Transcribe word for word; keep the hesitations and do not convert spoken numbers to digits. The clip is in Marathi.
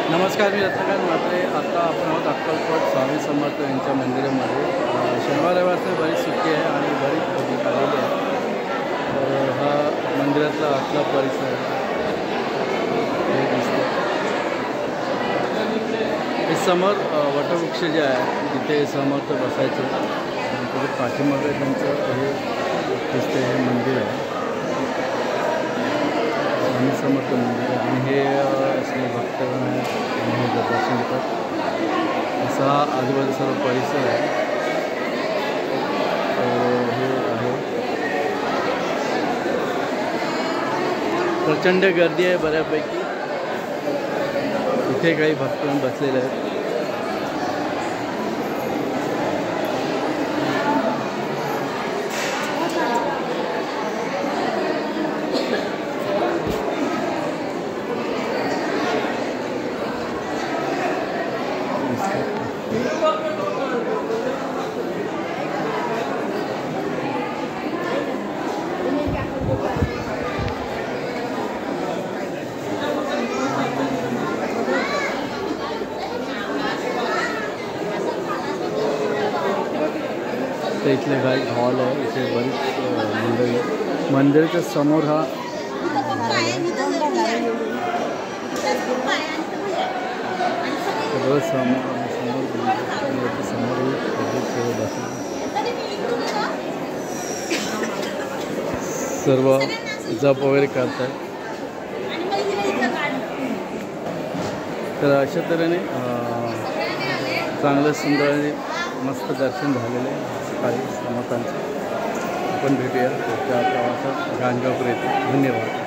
नमस्कार, मी रत्नाकांत मात्रे. आता आपण आहोत अक्कलकोट स्वामी समर्थ यांच्या मंदिरामध्ये. शनिवार रविवारची बरीच सुट्टी आहे आणि बरीच पब्लिक आलेली आहे. तर हा मंदिरातला आतला परिसर हे दिसतो. हे समोर वटवृक्ष जे आहे तिथे समर्थ बसायचे. त्याच्या पाठीमागे त्यांचं हे दिसते, हे मंदिर आहे, स्वामी समर्थ मंदिर आहे. आणि हे असले भक्तगण आहेत आणि हे दर्शन घेतात. असा हा आजूबाजू सर्व परिसर आहे. हे आहे, प्रचंड गर्दी आहे बऱ्यापैकी. इथे काही भक्तगण बसलेले आहेत. तर इथले काही हॉल आहे, इथे बरीच मंडळी. मंदिराच्या समोर हा सगळं समोर समोर समोर सर्व जप वगैरे करतात. तर अशा तऱ्हेने चांगलं सुंदर आणि मस्त दर्शन झालेलं आहे काही समर्थांचं. आपण भेटूया पुढच्या प्रवासात गाणगापूर येथे. धन्यवाद.